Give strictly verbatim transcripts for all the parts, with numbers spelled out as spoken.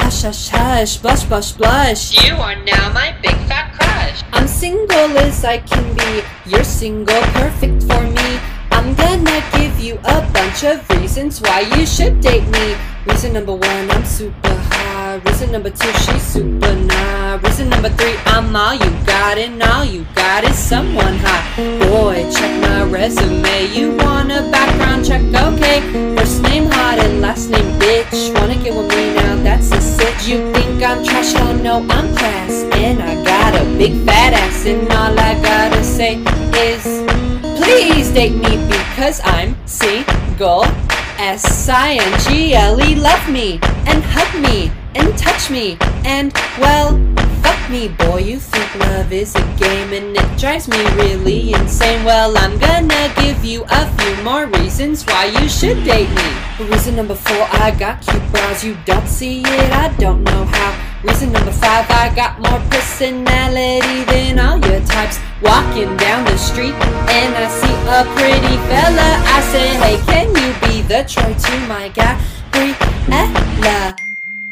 Hush, hush, hush, blush, blush, blush. You are now my big fat crush. I'm single as I can be. You're single, perfect for me. I'm gonna give you a bunch of reasons why you should date me. Reason number one, I'm super high. Reason number two, she's super nah. Reason number three, I'm all you got, and all you got is someone hot. Boy, check my resume. You want a background check? Okay. First name hot and last name bitch. Wanna get with me now? That's a sitch. You think I'm trash? Oh no, I'm class, and I got a big fat ass, and all I gotta say is, please date me because I'm single. S I N G L E, love me, and hug me, and touch me, and, well, fuck me, boy. You think love is a game, and it drives me really insane. Well, I'm gonna give you a few more reasons why you should date me. Reason number four, I got cute brows. You don't see it, I don't know how. Reason number five, I got more personality than all your types. Walking down the street and I see a pretty fella, I say, hey, can you be the Troy to my Gabriella?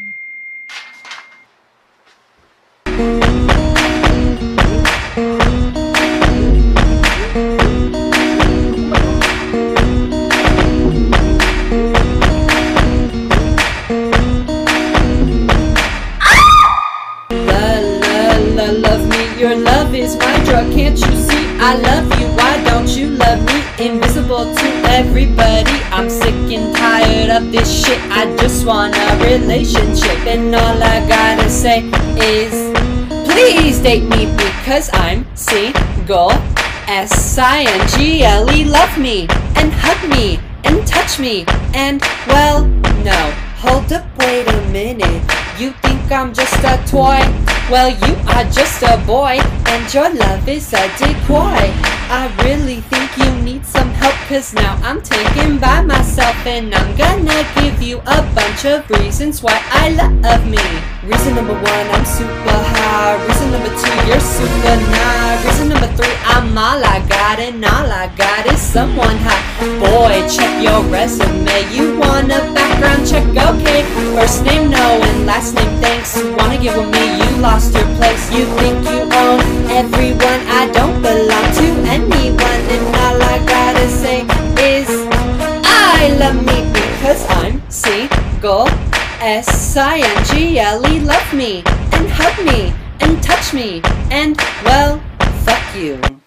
Love me, your love is my drug, can't you see? I love you, why don't you love me? Invisible to everybody, I'm sick and tired of this shit. I just want a relationship, and all I gotta say is, please date me because I'm single. S I N G L E, love me, and hug me, and touch me, and, well, no. Hold up, wait a minute. You think I'm just a toy? Well, you are just a boy, and your love is a decoy. I really think you need some help, cause now I'm taken by myself, and I'm gonna give you a bunch of reasons why I love me. Reason number one, I'm super high. Reason number two, you're super nah. Reason number three, I'm all I got, and all I got is someone hot. Boy, check your resume. You want a background check? Okay. First name no and last name thanks. Wanna get with me? You lost your place. You think you own everyone? I don't belong to anyone, and all I gotta say is, I love me because I'm single. S I N G L E, love me, and hug me, and touch me, and, well, fuck you.